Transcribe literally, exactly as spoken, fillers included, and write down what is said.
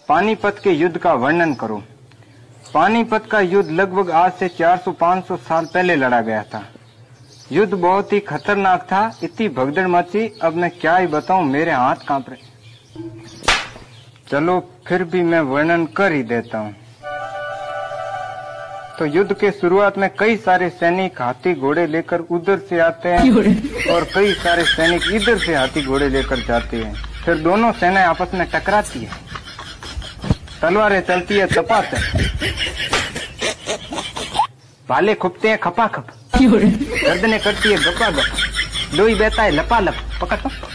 पानीपत के युद्ध का वर्णन करो। पानीपत का युद्ध लगभग आज से चार सौ पाँच सौ साल पहले लड़ा गया था। युद्ध बहुत ही खतरनाक था, इतनी भगदड़ मची, अब मैं क्या ही बताऊं, मेरे हाथ कांप रहे। चलो फिर भी मैं वर्णन कर ही देता हूं। तो युद्ध के शुरुआत में कई सारे सैनिक हाथी घोड़े लेकर उधर से आते हैं और कई सारे सैनिक इधर से हाथी घोड़े लेकर जाते हैं। फिर दोनों सेनाएं आपस में टकराती है, तलवारें चलती है तपातप, भाले खुपते हैं खपाखप, गर्दनें करती है गपागप, लोही बहता है लपालप। पकड़